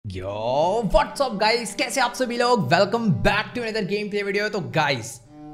यो WhatsApp guys, कैसे आप सभी लोग। Welcome back to another game play video. तो गाइस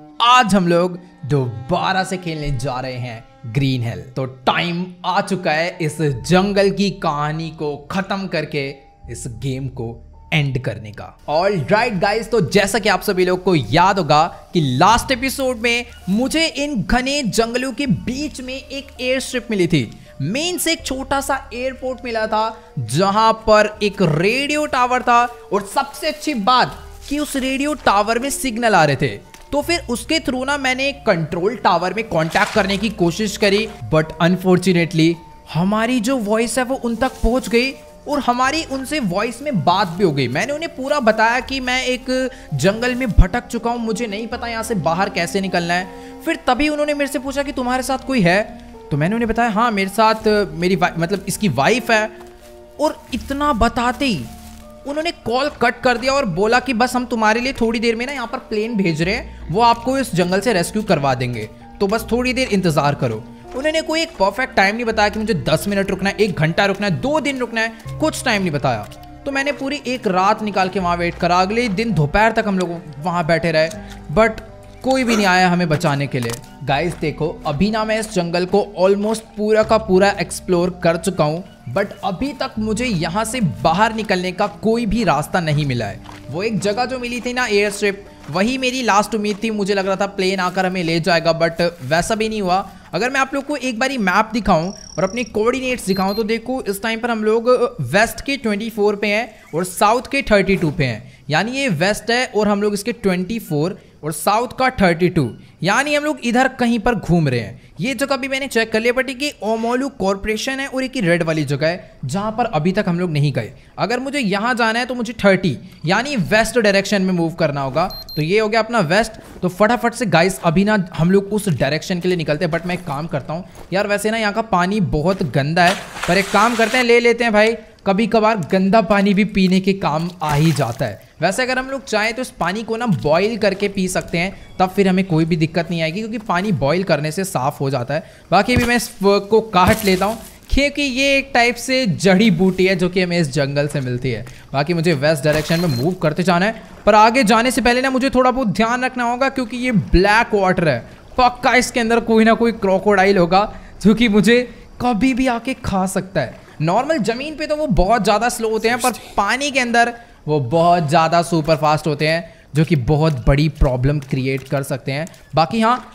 आज हम लोग दोबारा से खेलने जा रहे हैं ग्रीन हिल। तो टाइम आ चुका है इस जंगल की कहानी को खत्म करके इस गेम को एंड करने का। ऑल राइट गाइस, तो जैसा कि आप सभी लोग को याद होगा कि लास्ट एपिसोड में मुझे इन घने जंगलों के बीच में एक एयर स्ट्रिप मिली थी। मेन से एक छोटा सा एयरपोर्ट मिला था जहां पर एक रेडियो टावर था, और सबसे अच्छी बात कि उस रेडियो टावर में सिग्नल आ रहे थे। तो फिर उसके थ्रू ना मैंने कंट्रोल टावर में कांटेक्ट करने की कोशिश करी, बट अनफॉर्चुनेटली हमारी जो वॉइस है वो उन तक पहुंच गई और हमारी उनसे वॉइस में बात भी हो गई। मैंने उन्हें पूरा बताया कि मैं एक जंगल में भटक चुका हूं, मुझे नहीं पता यहाँ से बाहर कैसे निकलना है। फिर तभी उन्होंने मेरे से पूछा कि तुम्हारे साथ कोई है। तो मैंने उन्हें बताया हाँ मेरे साथ मेरी मतलब इसकी वाइफ है। और इतना बताते ही उन्होंने कॉल कट कर दिया और बोला कि बस हम तुम्हारे लिए थोड़ी देर में ना यहाँ पर प्लेन भेज रहे हैं, वो आपको इस जंगल से रेस्क्यू करवा देंगे, तो बस थोड़ी देर इंतजार करो। उन्होंने कोई एक परफेक्ट टाइम नहीं बताया कि मुझे 10 मिनट रुकना है, 1 घंटा रुकना है, 2 दिन रुकना है, कुछ टाइम नहीं बताया। तो मैंने पूरी एक रात निकाल के वहाँ वेट करा। अगले दिन दोपहर तक हम लोग वहाँ बैठे रहे, बट कोई भी नहीं आया हमें बचाने के लिए। गाइस देखो, अभी ना मैं इस जंगल को ऑलमोस्ट पूरा का पूरा एक्सप्लोर कर चुका हूँ, बट अभी तक मुझे यहाँ से बाहर निकलने का कोई भी रास्ता नहीं मिला है। वो एक जगह जो मिली थी ना एयर स्ट्रिप, वही मेरी लास्ट उम्मीद थी। मुझे लग रहा था प्लेन आकर हमें ले जाएगा, बट वैसा भी नहीं हुआ। अगर मैं आप लोग को एक बारी मैप दिखाऊं और अपने कोऑर्डिनेट्स दिखाऊं तो देखो इस टाइम पर हम लोग वेस्ट के 24 पे हैं और साउथ के 32 पे हैं। यानी ये वेस्ट है और हम लोग इसके 24 और साउथ का 32, यानी हम लोग इधर कहीं पर घूम रहे हैं। ये जगह भी मैंने चेक कर लिया, बट एक ओमोलू कॉर्पोरेशन है और एक ही रेड वाली जगह है जहां पर अभी तक हम लोग नहीं गए। अगर मुझे यहां जाना है तो मुझे 30 यानी वेस्ट डायरेक्शन में मूव करना होगा। तो ये हो गया अपना वेस्ट। तो फटाफट से गाइस अभी ना हम लोग उस डायरेक्शन के लिए निकलते हैं। बट मैं एक काम करता हूँ यार, वैसे ना यहाँ का पानी बहुत गंदा है, पर एक काम करते हैं ले लेते हैं भाई। कभी कभार गंदा पानी भी पीने के काम आ ही जाता है। वैसे अगर हम लोग चाहें तो इस पानी को ना बॉईल करके पी सकते हैं, तब फिर हमें कोई भी दिक्कत नहीं आएगी, क्योंकि पानी बॉईल करने से साफ हो जाता है। बाकी भी मैं इसको काट लेता हूँ, क्योंकि ये एक टाइप से जड़ी बूटी है जो कि हमें इस जंगल से मिलती है। बाकी मुझे वेस्ट डायरेक्शन में मूव करते जाना है, पर आगे जाने से पहले ना मुझे थोड़ा बहुत ध्यान रखना होगा, क्योंकि ये ब्लैक वाटर है। पक्का इसके अंदर कोई ना कोई क्रोकोडाइल होगा जो कि मुझे कभी भी आके खा सकता है। नॉर्मल जमीन पे तो वो बहुत ज़्यादा स्लो होते हैं, पर पानी के अंदर वो बहुत ज़्यादा सुपर फास्ट होते हैं, जो कि बहुत बड़ी प्रॉब्लम क्रिएट कर सकते हैं। बाकी हाँ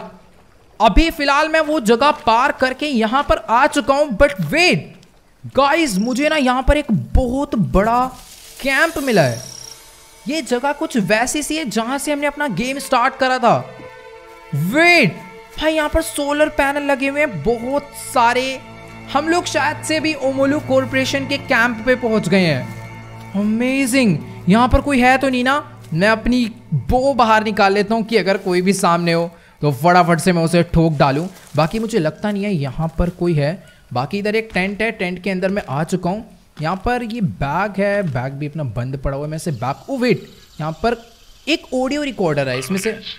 अभी फिलहाल मैं वो जगह पार करके यहाँ पर आ चुका हूँ। बट वेट गाइस, मुझे ना यहाँ पर एक बहुत बड़ा कैंप मिला है। ये जगह कुछ वैसी सी है जहाँ से हमने अपना गेम स्टार्ट करा था। वेट भाई, यहाँ पर सोलर पैनल लगे हुए हैं बहुत सारे। हम लोग शायद से भी ओमोलू कॉर्पोरेशन के कैंप पे पहुंच गए हैं। अमेजिंग। यहाँ पर कोई है तो नहीं ना? मैं अपनी बो बाहर निकाल लेता हूँ कि अगर कोई भी सामने हो तो फटाफट से मैं उसे ठोक डालूं। बाकी मुझे लगता नहीं है यहाँ पर कोई है। बाकी इधर एक टेंट है, टेंट के अंदर मैं आ चुका हूँ। यहाँ पर ये बैग है, बैग भी अपना बंद पड़ा हुआ है। मैं से बैग ओ वेट, यहाँ पर एक ऑडियो रिकॉर्डर है, इसमें से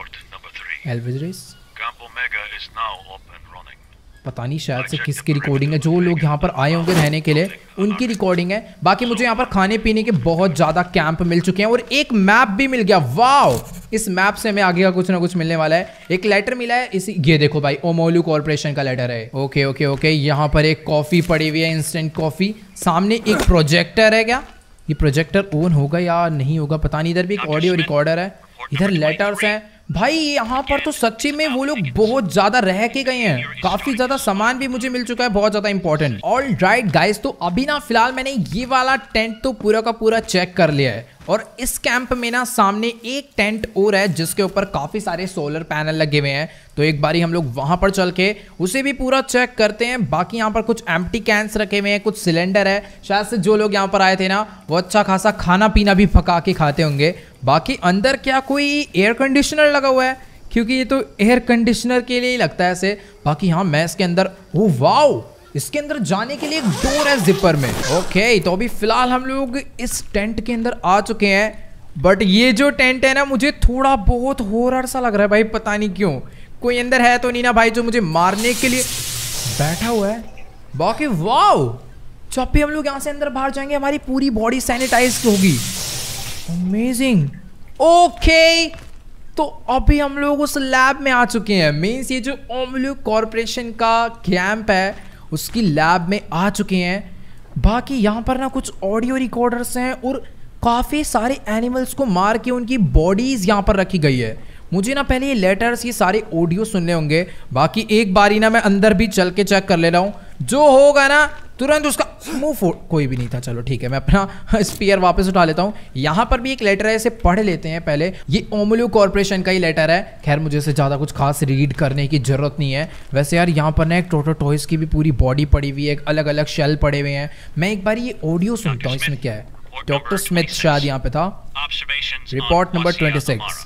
पता नहीं शायद से किसकी रिकॉर्डिंग है। जो लोग यहाँ पर आए होंगे रहने के लिए उनकी रिकॉर्डिंग है। बाकी मुझे यहाँ पर खाने पीने के बहुत ज़्यादा कैंप मिल चुके हैं और एक मैप भी मिल गया। वाओ, इस मैप से हमें आगे का कुछ ना कुछ मिलने वाला है। एक लेटर मिला है, इसी ये देखो भाई, ओमोलू कॉर्पोरेशन का लेटर है। ओके ओके ओके, यहाँ पर एक कॉफ़ी पड़ी हुई है, इंस्टेंट कॉफ़ी। सामने एक प्रोजेक्टर है। क्या ये प्रोजेक्टर ऑन होगा या नहीं होगा पता नहीं। इधर भी एक ऑडियो रिकॉर्डर है, इधर लेटर्स हैं। भाई यहाँ पर तो सच्ची में वो लोग बहुत ज्यादा रह के गए हैं। काफी ज्यादा सामान भी मुझे मिल चुका है, बहुत ज्यादा इंपॉर्टेंट। ऑल राइट गाइस, तो अभी ना फिलहाल मैंने ये वाला टेंट तो पूरा का पूरा चेक कर लिया है, और इस कैंप में ना सामने एक टेंट और है जिसके ऊपर काफी सारे सोलर पैनल लगे हुए हैं। तो एक बारी हम लोग वहां पर चल के उसे भी पूरा चेक करते हैं। बाकी यहाँ पर कुछ एम्प्टी कैंस रखे हुए हैं, कुछ सिलेंडर है। शायद से जो लोग यहाँ पर आए थे ना वो अच्छा खासा खाना पीना भी पका के खाते होंगे। बाकी अंदर क्या कोई एयर कंडीशनर लगा हुआ है? क्योंकि ये तो एयर कंडीशनर के लिए ही लगता है ऐसे। बाकी हाँ मैं इसके अंदर, ओ वाओ, इसके अंदर जाने के लिए एक डोर है जिपर में। ओके, तो अभी फिलहाल हम लोग इस टेंट के अंदर आ चुके हैं। बट ये जो टेंट है ना मुझे थोड़ा बहुत हॉरर सा लग रहा है भाई, पता नहीं क्यों। कोई अंदर है तो नहीं ना भाई जो मुझे मारने के लिए बैठा हुआ है? बाकी वाओ, जब भी हम लोग यहाँ से अंदर बाहर जाएंगे हमारी पूरी बॉडी सैनिटाइज होगी। अमेजिंग। ओके, तो अभी हम लोग उस लैब में आ चुके हैं। मीन्स ये जो ओमलू कॉर्पोरेशन का कैंप है उसकी लैब में आ चुके हैं। बाकी यहाँ पर ना कुछ ऑडियो रिकॉर्डर्स हैं और काफ़ी सारे एनिमल्स को मार के उनकी बॉडीज़ यहाँ पर रखी गई है। मुझे ना पहले ये लेटर्स, ये सारे ऑडियो सुनने होंगे। बाकी एक बारी ना मैं अंदर भी चल के चेक कर ले रहा हूँ, जो होगा ना तुरंत उसका मुंह फोड़। कोई भी नहीं था, चलो ठीक है, मैं अपना स्पीयर वापस उठा लेता हूँ। यहाँ पर भी एक लेटर है, इसे पढ़ लेते हैं पहले। ये ओमलू कॉर्पोरेशन का ही लेटर है। खैर मुझे इसे ज़्यादा कुछ खास रीड करने की जरूरत नहीं है। वैसे यार यहाँ पर ना एक टोटोटॉयज की भी पूरी बॉडी पड़ी हुई है, एक अलग अलग शेल पड़े हुए हैं। मैं एक बार ये ऑडियो सुनता हूँ, इसमें क्या है। डॉक्टर स्मिथ शायद यहाँ पे था। Report number 26।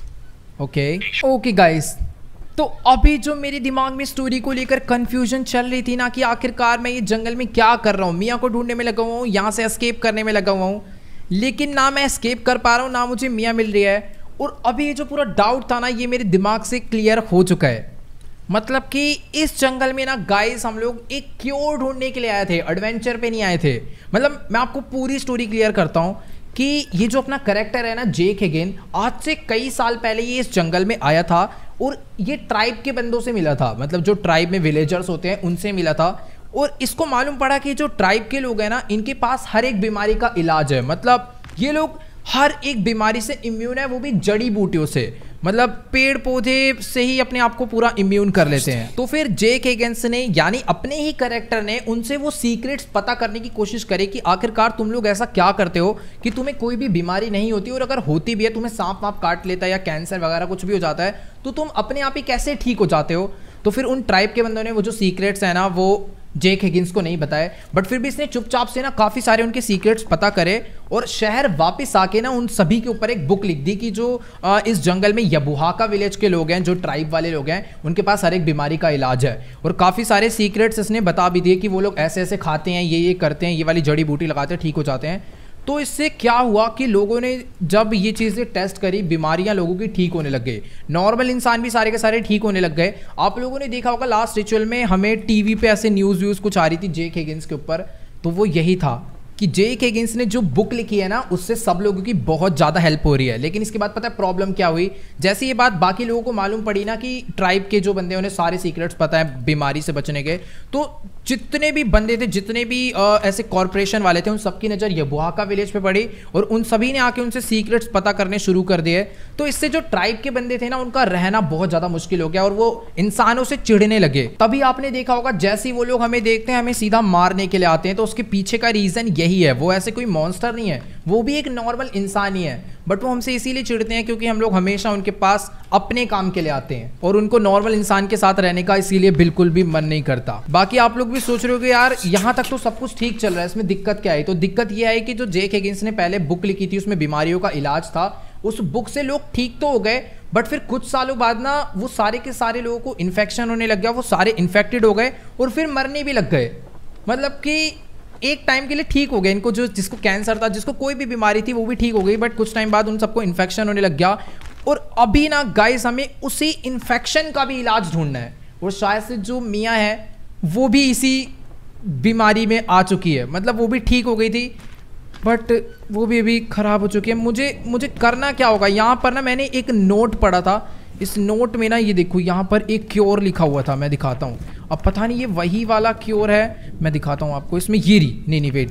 ओके गाइस, तो अभी जो मेरे दिमाग में स्टोरी को लेकर कंफ्यूजन चल रही थी ना कि आखिरकार मैं ये जंगल में क्या कर रहा हूँ। मिया को ढूंढने में लगा हुआ हूँ, यहाँ से एस्केप करने में लगा हुआ हूँ, लेकिन ना मैं एस्केप कर पा रहा हूँ ना मुझे मिया मिल रही है। और अभी ये जो पूरा डाउट था ना ये मेरे दिमाग से क्लियर हो चुका है। मतलब कि इस जंगल में ना गाइस हम लोग एक क्योर ढूंढने के लिए आए थे, एडवेंचर पे नहीं आए थे। मतलब मैं आपको पूरी स्टोरी क्लियर करता हूँ कि ये जो अपना कैरेक्टर है ना जेक हिगिन, आज से कई साल पहले ये इस जंगल में आया था और ये ट्राइब के बंदों से मिला था। मतलब जो ट्राइब में विलेजर्स होते हैं उनसे मिला था और इसको मालूम पड़ा कि जो ट्राइब के लोग हैं ना इनके पास हर एक बीमारी का इलाज है। मतलब ये लोग हर एक बीमारी से इम्यून है, वो भी जड़ी बूटियों से। मतलब पेड़ पौधे से ही अपने आप को पूरा इम्यून कर लेते हैं। तो फिर जेक हिगिन्स ने यानी अपने ही कैरेक्टर ने उनसे वो सीक्रेट्स पता करने की कोशिश करे कि आखिरकार तुम लोग ऐसा क्या करते हो कि तुम्हें कोई भी बीमारी नहीं होती, और अगर होती भी है तुम्हें सांप वाप काट लेता है या कैंसर वगैरह कुछ भी हो जाता है तो तुम अपने आप ही कैसे ठीक हो जाते हो। तो फिर उन ट्राइब के बंदों ने वो जो सीक्रेट्स है ना वो जेक हिगिन्स को नहीं बताए, बट फिर भी इसने चुपचाप से ना काफ़ी सारे उनके सीक्रेट्स पता करे और शहर वापस आके ना उन सभी के ऊपर एक बुक लिख दी कि जो इस जंगल में यबुहाका विलेज के लोग हैं, जो ट्राइब वाले लोग हैं, उनके पास हर एक बीमारी का इलाज है। और काफ़ी सारे सीक्रेट्स इसने बता भी दिए कि वो लोग ऐसे ऐसे खाते हैं, ये करते हैं, ये वाली जड़ी बूटी लगाते हैं, ठीक हो जाते हैं। तो इससे क्या हुआ कि लोगों ने जब ये चीज़ें टेस्ट करी, बीमारियां लोगों की ठीक होने लग गई। नॉर्मल इंसान भी सारे के सारे ठीक होने लग गए। आप लोगों ने देखा होगा लास्ट रिचुअल में हमें टीवी पे ऐसे न्यूज़ व्यूज़ कुछ आ रही थी जेक हिगिन्स के ऊपर, तो वो यही था कि जेक हिगिन्स ने जो बुक लिखी है ना उससे सब लोगों की बहुत ज़्यादा हेल्प हो रही है। लेकिन इसके बाद पता है प्रॉब्लम क्या हुई, जैसे ये बात बाकी लोगों को मालूम पड़ी ना कि ट्राइब के जो बंदे उन्हें सारे सीक्रेट्स पता है बीमारी से बचने के, तो जितने भी बंदे थे, जितने भी ऐसे कॉर्पोरेशन वाले थे, उन सबकी नज़र यबुहाका विलेज पे पड़ी और उन सभी ने आके उनसे सीक्रेट्स पता करने शुरू कर दिए। तो इससे जो ट्राइब के बंदे थे ना उनका रहना बहुत ज़्यादा मुश्किल हो गया और वो इंसानों से चिढ़ने लगे। तभी आपने देखा होगा जैसे ही वो लोग हमें देखते हैं हमें सीधा मारने के लिए आते हैं। तो उसके पीछे का रीज़न यही है, वो ऐसे कोई मॉन्स्टर नहीं है, वो भी एक नॉर्मल इंसान ही है, बट वो हमसे इसीलिए चिढ़ते हैं क्योंकि हम लोग हमेशा उनके पास अपने काम के लिए आते हैं और उनको नॉर्मल इंसान के साथ रहने का इसीलिए बिल्कुल भी मन नहीं करता। बाकी आप लोग भी सोच रहे हो कि यार यहाँ तक तो सब कुछ ठीक चल रहा है, इसमें दिक्कत क्या है। तो दिक्कत यह है कि जो जेक हिगिन्स ने पहले बुक लिखी थी उसमें बीमारियों का इलाज था, उस बुक से लोग ठीक तो हो गए, बट फिर कुछ सालों बाद ना वो सारे के सारे लोगों को इन्फेक्शन होने लग गया, वो सारे इन्फेक्टेड हो गए और फिर मरने भी लग गए। मतलब कि एक टाइम के लिए ठीक हो गए, इनको जो जिसको कैंसर था, जिसको कोई भी बीमारी थी वो भी ठीक हो गई, बट कुछ टाइम बाद उन सबको इन्फेक्शन होने लग गया। और अभी ना गाइस हमें उसी इन्फेक्शन का भी इलाज ढूंढना है और शायद से जो मियाँ है वो भी इसी बीमारी में आ चुकी है। मतलब वो भी ठीक हो गई थी बट वो भी अभी ख़राब हो चुकी है। मुझे करना क्या होगा। यहाँ पर ना मैंने एक नोट पढ़ा था, इस नोट में ना ये देखो यहाँ पर एक क्योर लिखा हुआ था, मैं दिखाता हूँ। अब पता नहीं ये वही वाला क्योर है, मैं दिखाता हूँ आपको। इसमें ये रही, नहीं वेट,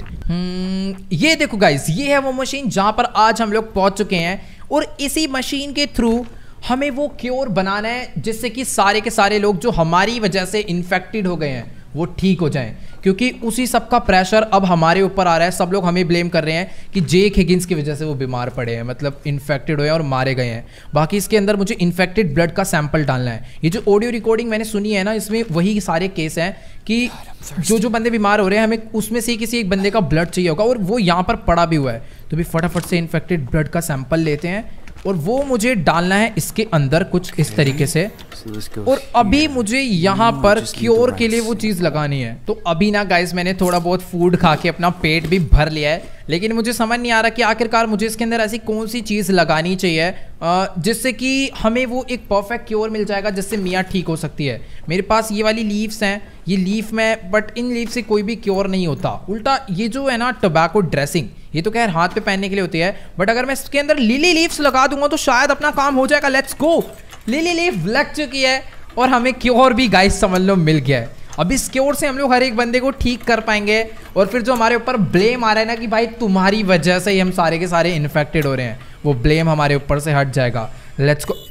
ये देखो गाइस, ये है वो मशीन जहाँ पर आज हम लोग पहुँच चुके हैं और इसी मशीन के थ्रू हमें वो क्योर बनाना है जिससे कि सारे के सारे लोग जो हमारी वजह से इन्फेक्टेड हो गए हैं वो ठीक हो जाएं। क्योंकि उसी सब का प्रेशर अब हमारे ऊपर आ रहा है। सब लोग हमें ब्लेम कर रहे हैं कि जेक हिगिन्स की वजह से वो बीमार पड़े हैं, मतलब इन्फेक्टेड हुए और मारे गए हैं। बाकी इसके अंदर मुझे इन्फेक्टेड ब्लड का सैंपल डालना है। ये जो ऑडियो रिकॉर्डिंग मैंने सुनी है ना, इसमें वही सारे केस हैं कि जो बंदे बीमार हो रहे हैं हमें उसमें से किसी एक बंदे का ब्लड चाहिए होगा और वो यहाँ पर पड़ा भी हुआ है। तो भी फटाफट से इन्फेक्टेड ब्लड का सैंपल लेते हैं और वो मुझे डालना है इसके अंदर कुछ इस तरीके से। और अभी मुझे यहाँ पर क्योर के लिए वो चीज़ लगानी है। तो अभी ना गाइस मैंने थोड़ा बहुत फूड खा के अपना पेट भी भर लिया है, लेकिन मुझे समझ नहीं आ रहा कि आखिरकार मुझे इसके अंदर ऐसी कौन सी चीज़ लगानी चाहिए जिससे कि हमें वो एक परफेक्ट क्योर मिल जाएगा, जिससे मियाँ ठीक हो सकती है। मेरे पास ये वाली लीव्स हैं, ये लीफ में, बट इन लीफ से कोई भी क्योर नहीं होता। उल्टा ये जो है ना टोबैको ड्रेसिंग, ये तो खैर हाथ पे पहनने के लिए होती है, बट अगर मैं इसके अंदर लिली लीव्स लगा दूंगा तो शायद अपना काम हो जाएगा। Let's go. लिली लीफ लग चुकी है और हमें क्योर भी गाइस समझ लो मिल गया है। अब इस क्योर से हम लोग हर एक बंदे को ठीक कर पाएंगे और फिर जो हमारे ऊपर ब्लेम आ रहा है ना कि भाई तुम्हारी वजह से ही हम सारे के सारे इन्फेक्टेड हो रहे हैं, वो ब्लेम हमारे ऊपर से हट जाएगा। Let's go.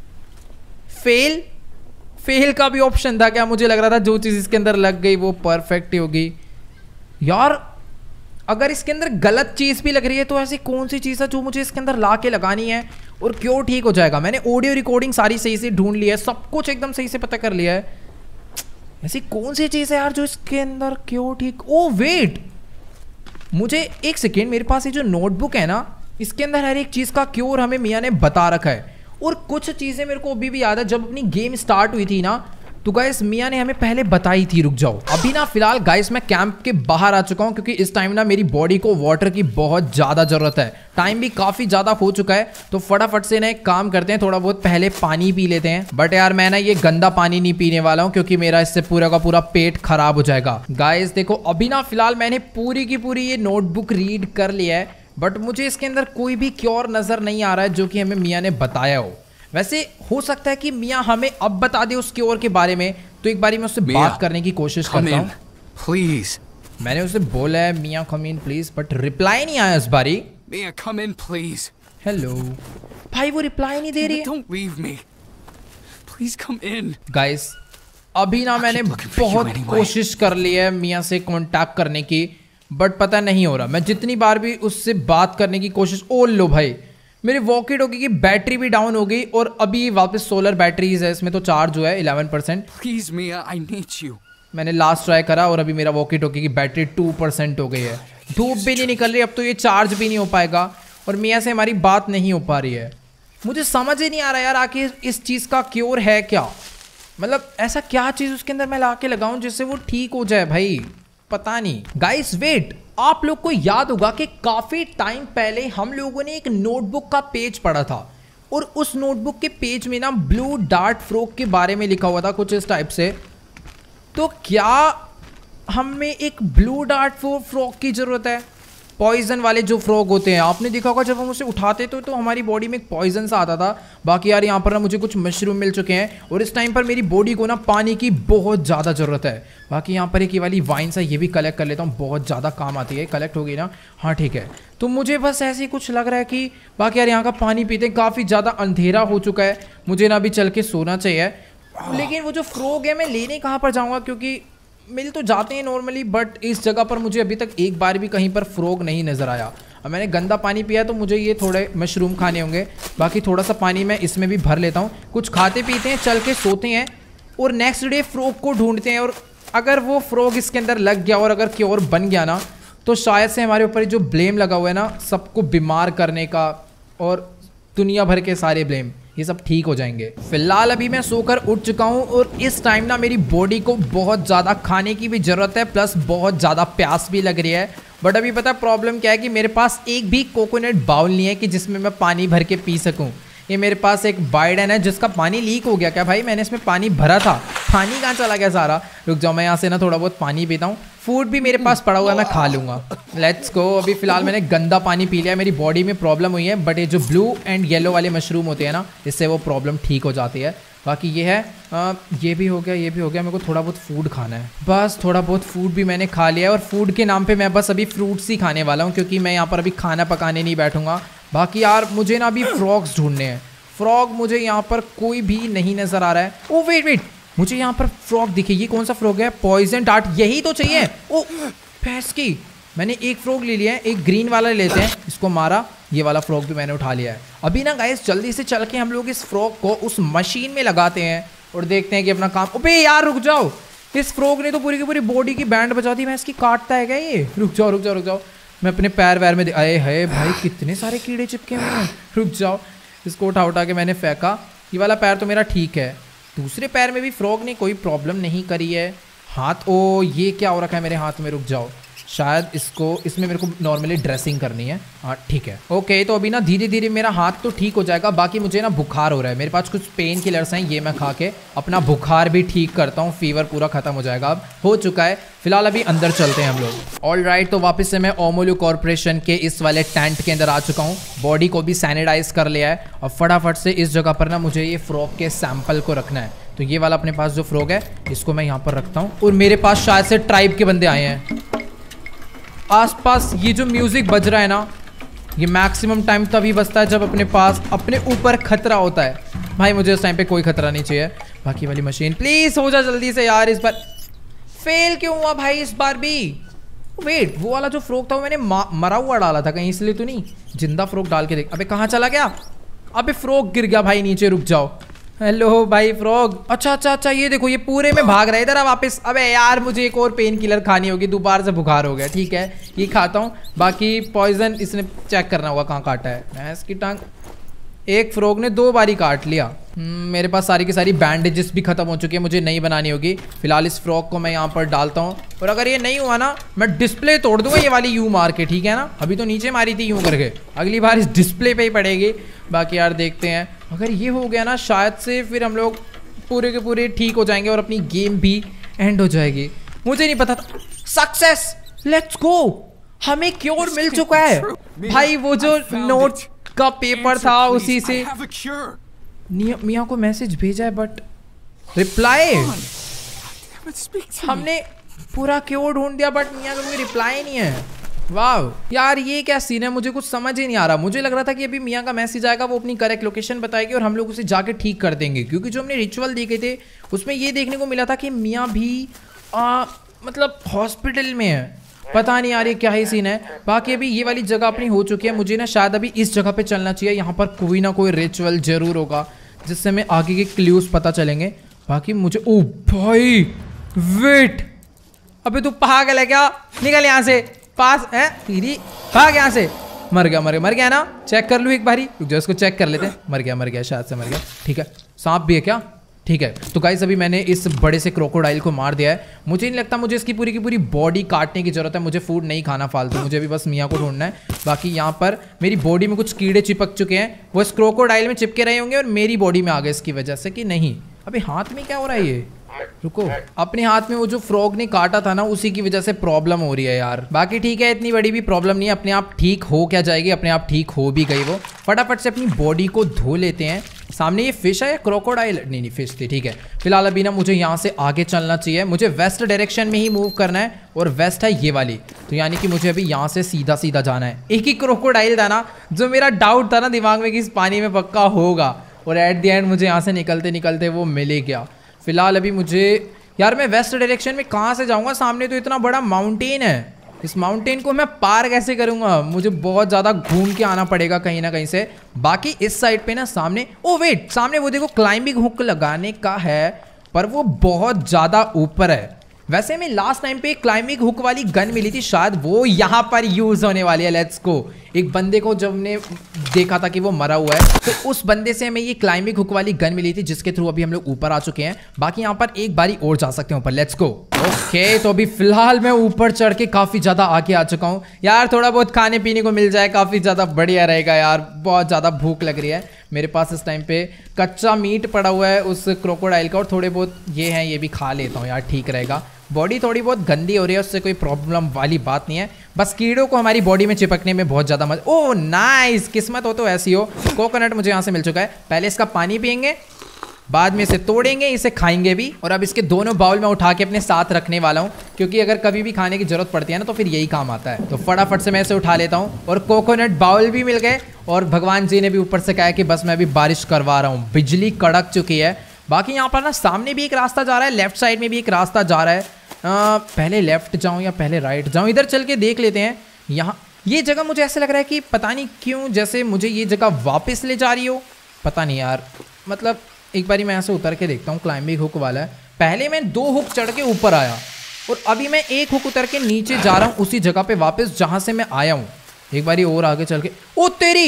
फेल का भी ऑप्शन था क्या? मुझे लग रहा था जो चीज़ इसके अंदर लग गई वो परफेक्ट ही होगी। यार अगर इसके अंदर गलत चीज़ भी लग रही है तो ऐसी कौन सी चीज़ है जो मुझे इसके अंदर ला के लगानी है और क्यों ठीक हो जाएगा? मैंने ऑडियो रिकॉर्डिंग सारी सही से ढूंढ ली है, सब कुछ एकदम सही से पता कर लिया है। ऐसी कौन सी चीज़ है यार जो इसके अंदर क्यों ठीक? ओ वेट, मुझे एक सेकेंड, मेरे पास ये जो नोटबुक है ना, इसके अंदर हर एक चीज़ का क्योर हमें मियाँ ने बता रखा है। और कुछ चीज़ें मेरे को अभी भी याद है, जब अपनी गेम स्टार्ट हुई थी ना तो गाइस मियाँ ने हमें पहले बताई थी। रुक जाओ, अभी ना फिलहाल गाइस मैं कैंप के बाहर आ चुका हूँ क्योंकि इस टाइम ना मेरी बॉडी को वाटर की बहुत ज़्यादा ज़रूरत है। टाइम भी काफ़ी ज़्यादा हो चुका है, तो फटाफट से ना एक काम करते हैं, थोड़ा बहुत पहले पानी पी लेते हैं। बट यार मैं ना ये गंदा पानी नहीं पीने वाला हूँ क्योंकि मेरा इससे पूरा का पूरा पेट खराब हो जाएगा। गाइस देखो अभी ना फिलहाल मैंने पूरी की पूरी ये नोटबुक रीड कर लिया है, बट मुझे इसके अंदर कोई भी क्योर नज़र नहीं आ रहा है जो कि हमें मियाँ ने बताया हो। वैसे हो सकता है कि मियाँ हमें अब बता दे उस क्योर के बारे में, तो एक बारी मैं उससे बात करने की कोशिश करता हूँ। प्लीज। मैंने उसे बोला है Mia come in please, but reply नहीं आया इस बारी। मियाँ कम इन प्लीज। हेलो भाई, वो रिप्लाई नहीं दे रही है। Don't leave me, please come in. Guys अभी ना मैंने बहुत कोशिश कर ली है मियाँ से कांटेक्ट करने की, बट पता नहीं हो रहा। मैं जितनी बार भी उससे बात करने की कोशिश, ओ लो भाई मेरी वॉकी टॉकी की बैटरी भी डाउन हो गई और अभी वापस सोलर बैटरीज है इसमें, तो चार्ज हुआ है 11%। Please Mia, I need you. मैंने लास्ट ट्राई करा और अभी मेरा वॉकी टॉकी की बैटरी 2% हो गई है। धूप भी नहीं निकल रही, अब तो ये चार्ज भी नहीं हो पाएगा और मियाँ से हमारी बात नहीं हो पा रही है। मुझे समझ ही नहीं आ रहा यार आखिर इस चीज़ का क्योर है क्या? मतलब ऐसा क्या चीज़ उसके अंदर मैं ला के लगाऊँ जिससे वो ठीक हो जाए भाई, पता नहीं। गाइस वेट, आप लोग को याद होगा कि काफ़ी टाइम पहले हम लोगों ने एक नोटबुक का पेज पढ़ा था और उस नोटबुक के पेज में ना ब्लू डार्ट फ्रॉग के बारे में लिखा हुआ था कुछ इस टाइप से। तो क्या हमें एक ब्लू डार्ट फ्रॉग की ज़रूरत है? पॉइजन वाले जो फ्रॉग होते हैं, आपने देखा होगा जब हम उसे उठाते तो हमारी बॉडी में एक पॉइजन सा आता था। बाकी यार यहाँ पर ना मुझे कुछ मशरूम मिल चुके हैं और इस टाइम पर मेरी बॉडी को ना पानी की बहुत ज़्यादा ज़रूरत है। बाकी यहाँ पर एक ये वाली वाइन सा ये भी कलेक्ट कर लेता हूँ, बहुत ज़्यादा काम आती है। कलेक्ट हो गई ना? हाँ ठीक है। तो मुझे बस ऐसे ही कुछ लग रहा है कि बाकी यार यहाँ का पानी पीते काफ़ी ज़्यादा अंधेरा हो चुका है, मुझे ना अभी चल के सोना चाहिए। लेकिन वो जो फ्रॉग है मैं लेने कहाँ पर जाऊँगा, क्योंकि मिल तो जाते हैं नॉर्मली, बट इस जगह पर मुझे अभी तक एक बार भी कहीं पर फ्रॉग नहीं नज़र आया। अब मैंने गंदा पानी पिया तो मुझे ये थोड़े मशरूम खाने होंगे। बाकी थोड़ा सा पानी मैं इसमें भी भर लेता हूँ। कुछ खाते पीते हैं, चल के सोते हैं और नेक्स्ट डे फ्रॉग को ढूंढते हैं। और अगर वो फ्रॉग इसके अंदर लग गया और अगर क्योर बन गया ना, तो शायद से हमारे ऊपर जो ब्लेम लगा हुआ है ना सबको बीमार करने का और दुनिया भर के सारे ब्लेम, ये सब ठीक हो जाएंगे। फिलहाल अभी मैं सोकर उठ चुका हूँ और इस टाइम ना मेरी बॉडी को बहुत ज़्यादा खाने की भी ज़रूरत है, प्लस बहुत ज़्यादा प्यास भी लग रही है। बट अभी पता प्रॉब्लम क्या है कि मेरे पास एक भी कोकोनट बाउल नहीं है कि जिसमें मैं पानी भर के पी सकूँ। ये मेरे पास एक बाइडन है जिसका पानी लीक हो गया। क्या भाई, मैंने इसमें पानी भरा था, पानी कहाँ चला गया सारा? रुक जाओ, मैं यहाँ से ना थोड़ा बहुत पानी पीता हूँ। फूड भी मेरे पास पड़ा हुआ है, मैं खा लूँगा। Let's go. अभी फिलहाल मैंने गंदा पानी पी लिया, मेरी बॉडी में प्रॉब्लम हुई है, बट ये जो ब्लू एंड येलो वाले मशरूम होते हैं ना, इससे वो प्रॉब्लम ठीक हो जाती है। बाकी ये है ये भी हो गया, ये भी हो गया। मेरे को थोड़ा बहुत फूड खाना है, बस थोड़ा बहुत फूड भी मैंने खा लिया है। और फूड के नाम पे मैं बस अभी फ्रूट्स ही खाने वाला हूँ क्योंकि मैं यहाँ पर अभी खाना पकाने नहीं बैठूंगा। बाकी यार मुझे ना अभी फ्रॉग्स ढूंढने हैं। फ्रॉग मुझे यहाँ पर कोई भी नहीं नज़र आ रहा है। ओ वेट, मुझे यहाँ पर फ्रॉग दिखे। ये कौन सा फ्रॉग है? पॉइजन डार्ट, यही तो चाहिए। ओ भैंस की, मैंने एक फ्रॉग ले लिया है, एक ग्रीन वाला लेते हैं, इसको मारा। ये वाला फ्रॉग भी मैंने उठा लिया है। अभी ना गाइस जल्दी से चल के हम लोग इस फ्रॉग को उस मशीन में लगाते हैं और देखते हैं कि अपना काम। अबे यार रुक जाओ, इस फ्रॉग ने तो पूरी की पूरी बॉडी की बैंड बजा दी। मैं इसकी काटता है क्या ये? रुक जाओ मैं अपने पैर वैर में आए है भाई, कितने सारे कीड़े चिपके हुए हैं। रुक जाओ, इसको उठा उठा के मैंने फेंका। ये वाला पैर तो मेरा ठीक है, दूसरे पैर में भी फ्रॉग ने कोई प्रॉब्लम नहीं करी है। हाथ, ओ ये क्या हो रखा है मेरे हाथ में, रुक जाओ, शायद इसमें मेरे को नॉर्मली ड्रेसिंग करनी है। हाँ ठीक है, ओके। तो अभी ना धीरे धीरे मेरा हाथ तो ठीक हो जाएगा। बाकी मुझे ना बुखार हो रहा है, मेरे पास कुछ पेन किलर्स हैं, ये मैं खा के अपना बुखार भी ठीक करता हूँ। फीवर पूरा खत्म हो जाएगा, अब हो चुका है। फिलहाल अभी अंदर चलते हैं हम लोग। ऑल राइट, तो वापस से मैं ओमोलू कॉर्पोरेशन के इस वाले टेंट के अंदर आ चुका हूँ। बॉडी को भी सैनिटाइज कर लिया है और फटाफट से इस जगह पर ना मुझे ये फ्रॉग के सैंपल को रखना है। तो ये वाला अपने पास जो फ्रॉग है इसको मैं यहाँ पर रखता हूँ। और मेरे पास शायद से ट्राइब के बंदे आए हैं आसपास। ये जो म्यूजिक बज रहा है ना, ये मैक्सिमम टाइम तभी बजता है जब अपने पास अपने ऊपर खतरा होता है। भाई मुझे उस टाइम पे कोई खतरा नहीं चाहिए। बाकी वाली मशीन प्लीज हो जा जल्दी से यार। इस बार फेल क्यों हुआ भाई इस बार भी? वेट, वो वाला जो फ्रॉग था वो मैंने मरा हुआ डाला था कहीं, इसलिए तो नहीं। जिंदा फ्रॉग डाल के देख। अबे कहाँ चला गया? अबे फ्रॉग गिर गया भाई नीचे, रुक जाओ। हेलो भाई फ्रॉग। अच्छा, ये देखो ये पूरे में भाग रहा है इधर वापस। अबे यार मुझे एक और पेन किलर खानी होगी, दोबारा से बुखार हो गया। ठीक है ये खाता हूँ। बाकी पॉइजन इसने चेक करना होगा कहाँ काटा है। भैंस की टांग। एक फ्रॉग ने 2 बारी काट लिया। मेरे पास सारी की सारी बैंडेजेस भी खत्म हो चुकी है, मुझे नहीं बनानी होगी। फिलहाल इस फ्रॉग को मैं यहाँ पर डालता हूँ और अगर ये नहीं हुआ ना मैं डिस्प्ले तोड़ दूंगा ये वाली यूं मार के, ठीक है ना। अभी तो नीचे मारी थी यूं करके, अगली बार इस डिस्प्ले पे ही पड़ेगी। बाकी यार देखते हैं, अगर ये हो गया ना शायद से फिर हम लोग पूरे के पूरे ठीक हो जाएंगे और अपनी गेम भी एंड हो जाएगी। मुझे नहीं पता था। सक्सेस, लेट्स गो, हमें क्योर मिल चुका है भाई। वो जो नोट का पेपर था उसी से मिया को मैसेज भेजा है बट रिप्लाई, हमने पूरा क्योर ढूंढ दिया बट मिया का कोई रिप्लाई नहीं है। वाह यार ये क्या सीन है, मुझे कुछ समझ ही नहीं आ रहा। मुझे लग रहा था कि अभी मिया का मैसेज आएगा, वो अपनी करेक्ट लोकेशन बताएगी और हम लोग उसे जाके ठीक कर देंगे, क्योंकि जो हमने रिचुअल देखे थे उसमें ये देखने को मिला था कि मिया भी मतलब हॉस्पिटल में है। पता नहीं यार ये क्या ही सीन है। बाकी अभी ये वाली जगह अपनी हो चुकी है, मुझे ना शायद अभी इस जगह पे चलना चाहिए। यहाँ पर कोई ना कोई रिचुअल जरूर होगा जिससे हमें आगे के क्लूज पता चलेंगे। बाकी मुझे, ओ भाई वेट, अबे तू पागल है क्या? निकल यहाँ से, पास है तेरी, भाग यहाँ से। मर गया ना? चेक कर लूँ एक बारी, रुक जाओ इसको चेक कर लेते हैं। मर गया शायद से मर गया। ठीक है, सांप भी है क्या? ठीक है। तो गाइस अभी मैंने इस बड़े से क्रोकोडाइल को मार दिया है। मुझे नहीं लगता मुझे इसकी पूरी की पूरी बॉडी काटने की जरूरत है। मुझे फूड नहीं खाना फालतू, मुझे भी बस मिया को ढूंढना है। बाकी यहाँ पर मेरी बॉडी में कुछ कीड़े चिपक चुके हैं, वो इस क्रोकोडाइल में चिपके रहे होंगे और मेरी बॉडी में आ गए इसकी वजह से कि नहीं। अभी हाथ में क्या हो रहा है ये? रुको, अपने हाथ में वो जो फ्रॉग ने काटा था ना उसी की वजह से प्रॉब्लम हो रही है यार। बाकी ठीक है, इतनी बड़ी भी प्रॉब्लम नहीं है, अपने आप ठीक हो क्या जाएगी, अपने आप ठीक हो भी गई। वो फटाफट से अपनी बॉडी को धो लेते हैं। सामने ये फिश है या क्रोकोडाइल? नहीं फिश थी। ठीक है, फिलहाल अभी ना मुझे यहाँ से आगे चलना चाहिए। मुझे वेस्ट डायरेक्शन में ही मूव करना है और वेस्ट है ये वाली, तो यानी कि मुझे अभी यहाँ से सीधा सीधा जाना है। एक ही क्रोकोडाइल था ना जो मेरा डाउट था ना दिमाग में कि इस पानी में पक्का होगा, और एट द एंड मुझे यहाँ से निकलते निकलते वो मिल ही गया। फिलहाल अभी मुझे यार मैं वेस्ट डायरेक्शन में कहाँ से जाऊँगा? सामने तो इतना बड़ा माउंटेन है, इस माउंटेन को मैं पार कैसे करूँगा? मुझे बहुत ज़्यादा घूम के आना पड़ेगा कहीं ना कहीं से। बाकी इस साइड पे ना सामने, ओ वेट, सामने वो देखो क्लाइंबिंग हुक लगाने का है, पर वो बहुत ज़्यादा ऊपर है। वैसे में लास्ट टाइम पे क्लाइंबिंग हुक वाली गन मिली थी, शायद वो यहाँ पर यूज होने वाली है। Let's go. एक बंदे को जब हमने देखा था कि वो मरा हुआ है, तो उस बंदे से हमें ये क्लाइंबिंग हुक वाली गन मिली थी, जिसके थ्रू अभी हम लोग ऊपर आ चुके हैं। बाकी यहाँ पर एक बारी और जा सकते हैं ऊपर। Let's go. ओके, तो अभी फिलहाल मैं ऊपर चढ़ के काफी ज्यादा आगे आ चुका हूँ। यार थोड़ा बहुत खाने पीने को मिल जाए काफी ज्यादा बढ़िया रहेगा यार, बहुत ज्यादा भूख लग रही है मेरे पास इस टाइम पे। कच्चा मीट पड़ा हुआ है उस क्रोकोडाइल का, और थोड़े बहुत ये हैं, ये भी खा लेता हूँ यार, ठीक रहेगा। बॉडी थोड़ी बहुत गंदी हो रही है, उससे कोई प्रॉब्लम वाली बात नहीं है, बस कीड़ों को हमारी बॉडी में चिपकने में बहुत ज़्यादा मजा। ओह नाइस, किस्मत हो तो ऐसी हो। कोकोनट मुझे यहाँ से मिल चुका है, पहले इसका पानी पियेंगे, बाद में इसे तोड़ेंगे, इसे खाएंगे भी। और अब इसके दोनों बाउल में उठा के अपने साथ रखने वाला हूँ, क्योंकि अगर कभी भी खाने की जरूरत पड़ती है ना तो फिर यही काम आता है। तो फटाफट से मैं इसे उठा लेता हूँ, और कोकोनट बाउल भी मिल गए, और भगवान जी ने भी ऊपर से कहा कि बस मैं अभी बारिश करवा रहा हूँ, बिजली कड़क चुकी है। बाकी यहाँ पर ना सामने भी एक रास्ता जा रहा है, लेफ्ट साइड में भी एक रास्ता जा रहा है। पहले लेफ्ट जाऊँ या पहले राइट जाऊँ? इधर चल के देख लेते हैं। यहाँ ये जगह मुझे ऐसा लग रहा है कि पता नहीं क्यों जैसे मुझे ये जगह वापस ले जा रही हो, पता नहीं यार। मतलब एक बारी मैं यहाँ से उतर के देखता हूँ, क्लाइंबिंग हुक वाला है। पहले मैं 2 हुक चढ़ के ऊपर आया, और अभी मैं 1 हुक उतर के नीचे जा रहा हूँ उसी जगह पे वापस जहाँ से मैं आया हूँ। एक बारी और आगे चल के, ओ तेरी,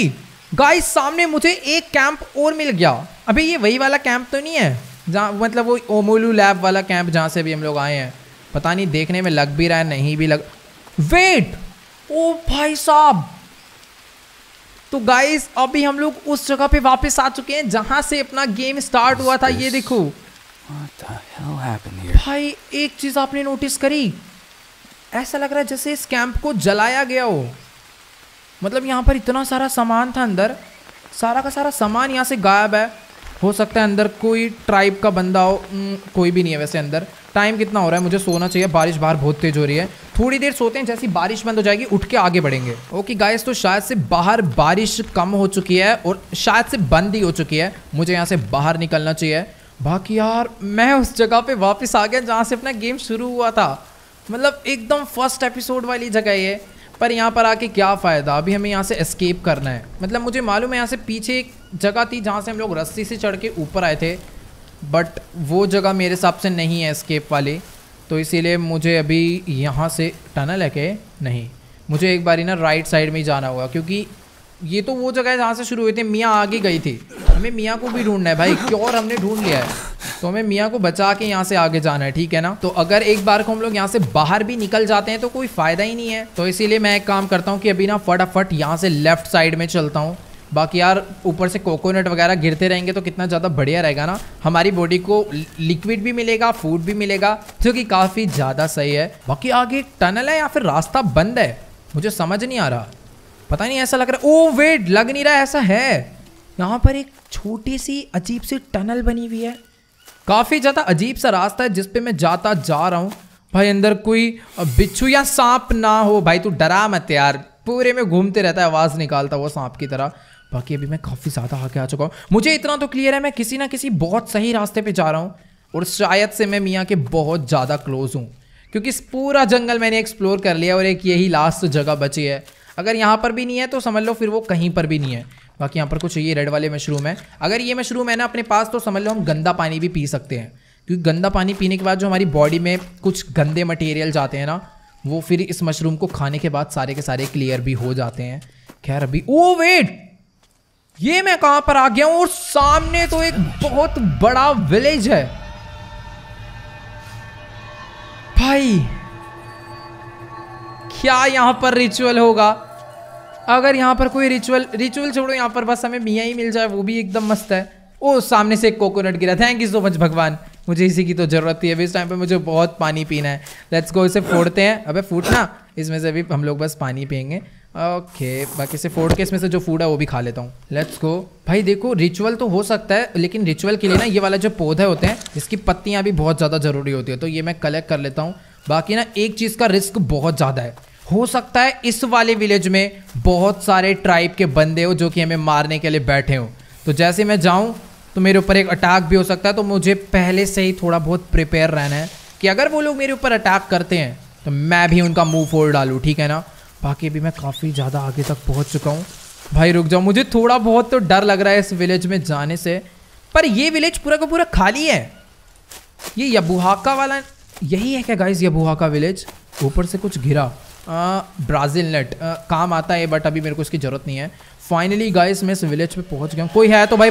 गाइस सामने मुझे एक कैंप और मिल गया। अबे ये वही वाला कैंप तो नहीं है जहाँ मतलब वो ओमोलू लैब वाला कैंप जहाँ से भी हम लोग आए हैं? पता नहीं, देखने में लग भी रहा है, नहीं भी लग। वेट, ओ भाई साहब, तो गाइस अभी हम लोग उस जगह पे वापस आ चुके हैं जहां से अपना गेम स्टार्ट हुआ था। ये देखो भाई, एक चीज आपने नोटिस करी? ऐसा लग रहा है जैसे इस कैंप को जलाया गया हो। मतलब यहाँ पर इतना सारा सामान था अंदर, सारा का सारा सामान यहाँ से गायब है। हो सकता है अंदर कोई ट्राइब का बंदा हो। कोई भी नहीं है वैसे अंदर। टाइम कितना हो रहा है? मुझे सोना चाहिए, बारिश बाहर बहुत तेज हो रही है। थोड़ी देर सोते हैं, जैसी बारिश बंद हो जाएगी उठ के आगे बढ़ेंगे। ओके गाइस, तो शायद से बाहर बारिश कम हो चुकी है और शायद से बंद ही हो चुकी है। मुझे यहाँ से बाहर निकलना चाहिए। बाकी यार मैं उस जगह पे वापस आ गया जहाँ से अपना गेम शुरू हुआ था। मतलब एकदम फर्स्ट एपिसोड वाली जगह ये। पर यहाँ पर आके क्या फ़ायदा? अभी हमें यहाँ से एस्केप करना है। मतलब मुझे मालूम है यहाँ से पीछे एक जगह थी जहाँ से हम लोग रस्सी से चढ़ के ऊपर आए थे, बट वो जगह मेरे हिसाब से नहीं है एस्केप वाली। तो इसीलिए मुझे अभी यहाँ से टनल है के नहीं, मुझे एक बारी ना राइट साइड में ही जाना होगा, क्योंकि ये तो वो जगह है जहाँ से शुरू हुई थी। मियाँ आगे गई थी, हमें मियाँ को भी ढूंढना है भाई। क्योर हमने ढूंढ लिया है, तो हमें मियाँ को बचा के यहाँ से आगे जाना है, ठीक है ना? तो अगर एक बार को हम लोग यहाँ से बाहर भी निकल जाते हैं तो कोई फ़ायदा ही नहीं है। तो इसीलिए मैं एक काम करता हूँ कि अभी ना फटाफट यहाँ से लेफ्ट साइड में चलता हूँ। बाकी यार ऊपर से कोकोनट वगैरह गिरते रहेंगे तो कितना ज़्यादा बढ़िया रहेगा ना। हमारी बॉडी को लिक्विड भी मिलेगा, फूड भी मिलेगा, जो कि काफ़ी ज़्यादा सही है। बाकी आगे टनल है या फिर रास्ता बंद है, मुझे समझ नहीं आ रहा। पता नहीं, ऐसा लग रहा है। ओ वेट, लग नहीं रहा है ऐसा है। यहाँ पर एक छोटी सी अजीब सी टनल बनी हुई है। काफ़ी ज़्यादा अजीब सा रास्ता है जिस पे मैं जाता जा रहा हूँ। भाई अंदर कोई बिच्छू या सांप ना हो भाई, तू डरा मत यार। पूरे में घूमते रहता है, आवाज़ निकालता वो सांप की तरह। बाकी अभी मैं काफ़ी ज़्यादा आगे आ चुका हूँ। मुझे इतना तो क्लियर है मैं किसी ना किसी बहुत सही रास्ते पे जा रहा हूँ और शायद से मैं मियाँ के बहुत ज़्यादा क्लोज हूँ, क्योंकि इस पूरा जंगल मैंने एक्सप्लोर कर लिया और एक यही लास्ट जगह बची है। अगर यहाँ पर भी नहीं है तो समझ लो फिर वो कहीं पर भी नहीं है। बाकी यहाँ पर कुछ ये रेड वाले मशरूम है। अगर ये मशरूम है ना अपने पास तो समझ लो हम गंदा पानी भी पी सकते हैं, क्योंकि गंदा पानी पीने के बाद जो हमारी बॉडी में कुछ गंदे मटेरियल जाते हैं ना, वो फिर इस मशरूम को खाने के बाद सारे के सारे क्लियर भी हो जाते हैं। खैर अभी ओ वेट, ये मैं कहां पर आ गया हूं? और सामने तो एक बहुत बड़ा विलेज है भाई। क्या यहां पर रिचुअल होगा? अगर यहाँ पर कोई रिचुअल छोड़ो, यहाँ पर बस हमें मियाँ ही मिल जाए वो भी एकदम मस्त है। ओ सामने से एक कोकोनट गिरा, थैंक यू सो मच भगवान, मुझे इसी की तो ज़रूरत थी। अभी इस टाइम पे मुझे बहुत पानी पीना है। लेट्स गो, इसे फोड़ते हैं। अबे फूटना, इसमें से अभी हम लोग बस पानी पियेंगे। ओके, बाकी से फोड़ के इसमें से जो फूड है वो भी खा लेता हूँ। लेट्स गो भाई। देखो रिचुअल तो हो सकता है, लेकिन रिचुअल के लिए ना ये वाला जो पौधे होते हैं इसकी पत्तियाँ भी बहुत ज़्यादा ज़रूरी होती है, तो ये मैं कलेक्ट कर लेता हूँ। बाकी ना एक चीज़ का रिस्क बहुत ज़्यादा है, हो सकता है इस वाले विलेज में बहुत सारे ट्राइब के बंदे हो जो कि हमें मारने के लिए बैठे हो। तो जैसे मैं जाऊं तो मेरे ऊपर एक अटैक भी हो सकता है, तो मुझे पहले से ही थोड़ा बहुत प्रिपेयर रहना है कि अगर वो लोग मेरे ऊपर अटैक करते हैं तो मैं भी उनका मुंह फोड़ डालूं, ठीक है ना? बाकी भी मैं काफ़ी ज़्यादा आगे तक पहुंच चुका हूं। भाई रुक जाओ, मुझे थोड़ा बहुत तो डर लग रहा है इस विलेज में जाने से। पर ये विलेज पूरा का पूरा खाली है। ये यबुहाका वाला यही है क्या गाइज? यबुहाका विलेज। ऊपर से कुछ घिरा ब्राज़ील नट काम आता है, बट अभी मेरे को इसकी ज़रूरत नहीं है। फाइनली गाइस मैं इस विलेज पे पहुंच गया हूँ। कोई है तो भाई।